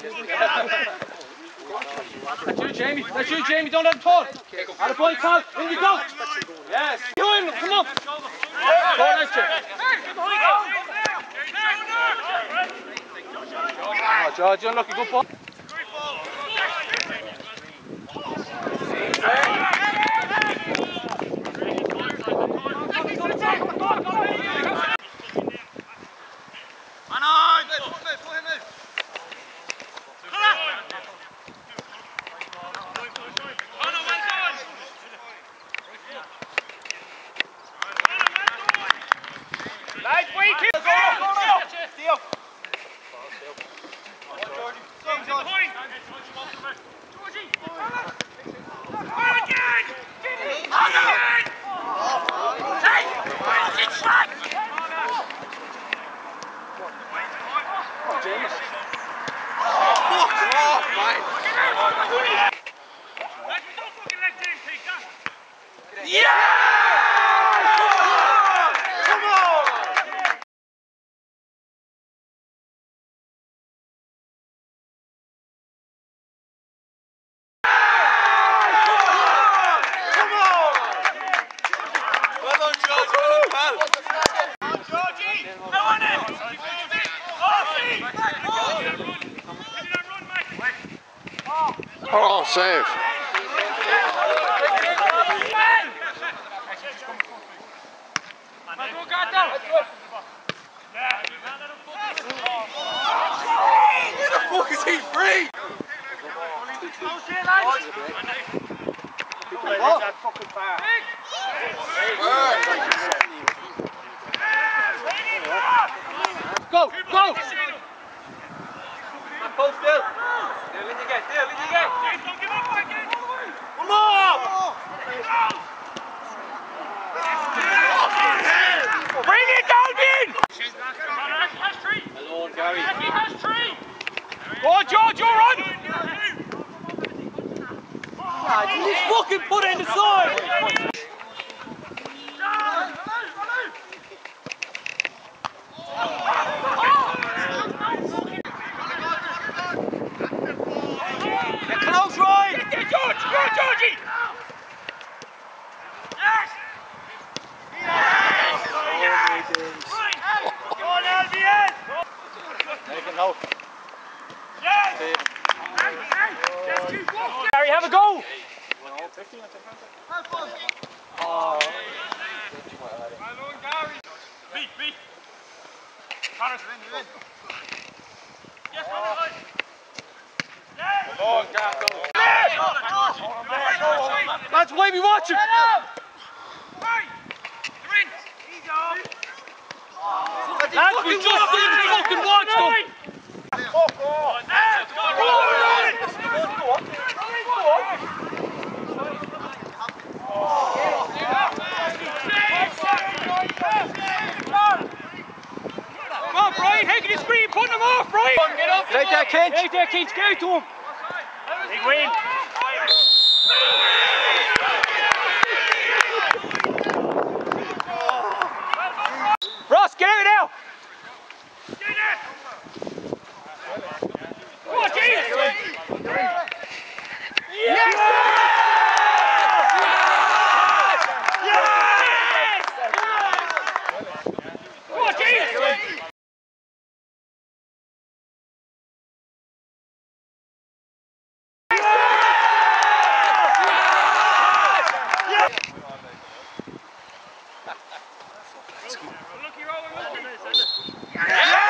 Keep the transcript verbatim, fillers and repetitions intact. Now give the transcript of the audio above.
That's you, Jamie. That's you, Jamie. Don't let him talk. Out of point, Tom. In you go. Yes. You in. Come on. Go on, nice, Jamie. Oh, George, you're lucky. Good ball. Oh, save. Where the fuck is he free? Go, go! Post still. Still, let you get, still, let you get. Don't give up, Mikey. One more! Bring it, Albion! He has three. Hello, Gary. He has three. Go on, George, you're on. God, you just fucking put it in the side. Close, right! Get there, George! Go on, Georgie! Yes! Yes! Right! Go on, Albion! Make a note. Yes! Gary, have a go! Oh. Beat, beat! Connors, in, in. Yes, Connors, right! Oh, that's why we watch him. That's we just didn't fucking watch them. Come on, Brian, taking his speed, putting him off, Brian. Take that, Kent. Take that, Kent, get to him. Big win. Ross, get out now! Come on, James! Yes! Yes! Come on, James! Lucky roll,